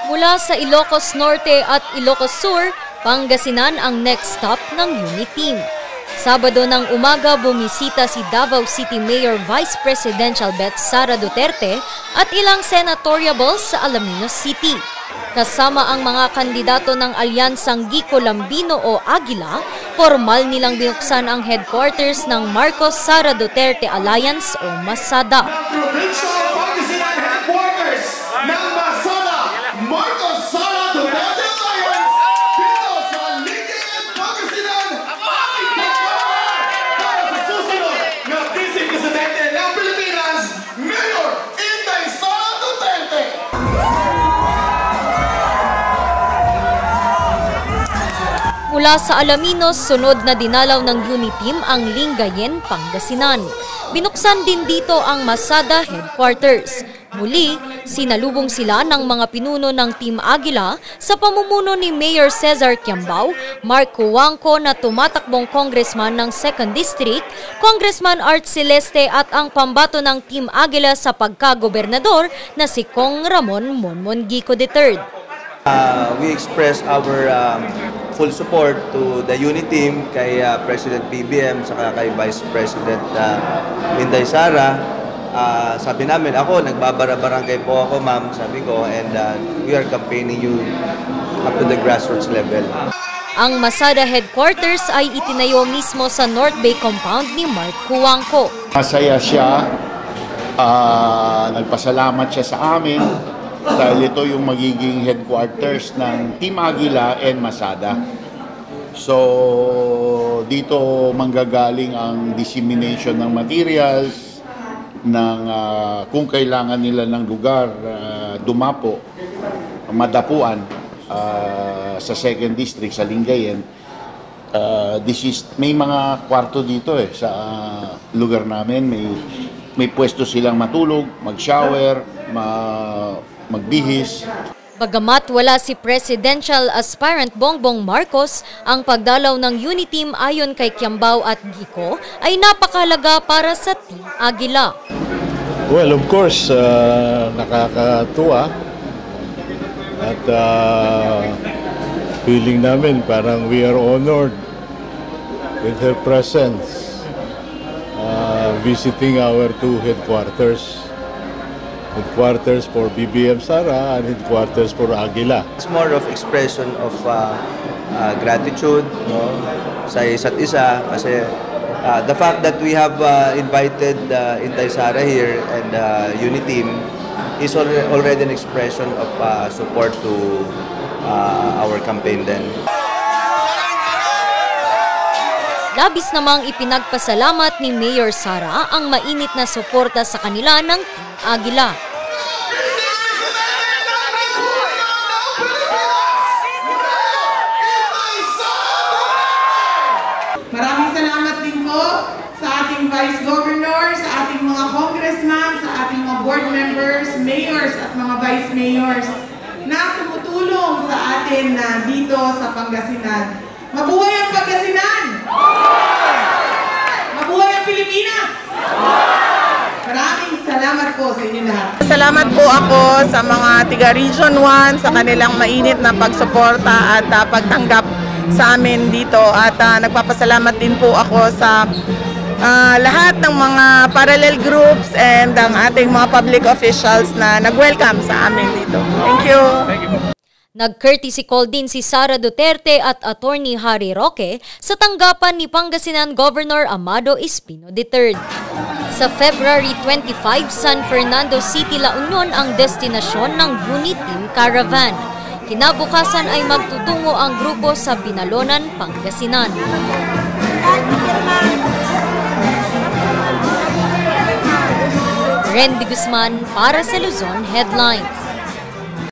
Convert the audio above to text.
Mula sa Ilocos Norte at Ilocos Sur, Pangasinan ang next stop ng UNITEAM. Sabado ng umaga bumisita si Davao City Mayor Vice Presidential Bet Sara Duterte at ilang senatoriables sa Alaminos City. Kasama ang mga kandidato ng alyansang Gico Lambino o Aguila, formal nilang binuksan ang headquarters ng Marcos Sara Duterte Alliance o MASADA. Mula sa Alaminos, sunod na dinalaw ng UNITEAM ang Lingayen, Pangasinan. Binuksan din dito ang MASADA headquarters. Muli, sinalubong sila ng mga pinuno ng Team Aguila sa pamumuno ni Mayor Cesar Quiambao, Mark Cuangco na tumatakbong congressman ng 2nd District, Congressman Art Celeste at ang pambato ng Team Aguila sa pagkagobernador na si Kong Ramon Monmon Gico III. We express our full support to the UNITEAM, kay President BBM, saka kay Vice President Inday Sara. Sabi namin, ako, nagbabara-barangay po ako, ma'am, sabi ko, and we are campaigning you up to the grassroots level. Ang MASADA headquarters ay itinayo mismo sa North Bay compound ni Mark Cuangco. Masaya siya, nagpasalamat siya sa amin dahil ito yung magiging headquarters ng Team Aguila and MASADA. So dito manggagaling ang dissemination ng materials, ng kung kailangan nila ng lugar dumapo, madapuan sa 2nd District, sa Lingayen. May mga kwarto dito sa lugar namin, may pwesto silang matulog, mag-shower, magbihis. Bagamat wala si Presidential Aspirant Bongbong Marcos, ang pagdalaw ng UNITEAM ayon kay Quiambao at Gico ay napakahalaga para sa Team Aguila. Well, of course, nakakatuwa at feeling namin parang we are honored with her presence visiting our two headquarters for BBM Sara and headquarters for Aguila. It's more of expression of gratitude, no, sa isa't isa, kasi the fact that we have invited Inday Sara here and UNITEAM is already an expression of support to our campaign then. Labis namang ipinagpasalamat ni Mayor Sara ang mainit na suporta sa kanila ng Team Aguila. Maraming salamat din po sa ating Vice Governor, sa ating mga congressman, sa ating mga board members, mayors at mga vice mayors na tumutulong sa atin dito sa Pangasinan. Mabuhay ang Pangasinan! Mabuhay ang Pilipinas! Maraming salamat po sa inyo lahat. Salamat po ako sa mga tiga Region 1 sa kanilang mainit na pagsuporta at pagtanggap sa amin dito. At nagpapasalamat din po ako sa lahat ng mga parallel groups and ang ating mga public officials na nag-welcome sa amin dito. Thank you. Nag-courtesy call din si Sara Duterte at Attorney Harry Roque sa tanggapan ni Pangasinan Governor Amado Espino III. Sa February 25, San Fernando City, La Union ang destinasyon ng UNITEAM Caravan. Kinabukasan ay magtutungo ang grupo sa Binalonan, Pangasinan. Randy Guzman para sa Luzon Headlines.